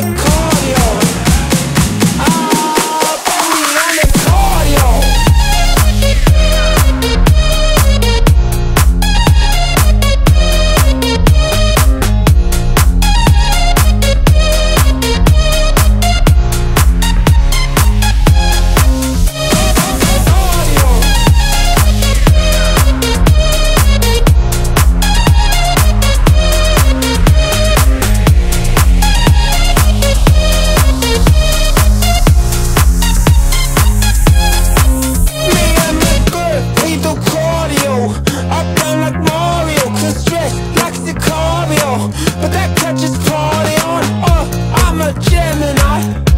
the cardio. Ah, baby, I'm the cardio. But that catches party on, I'm a Gemini.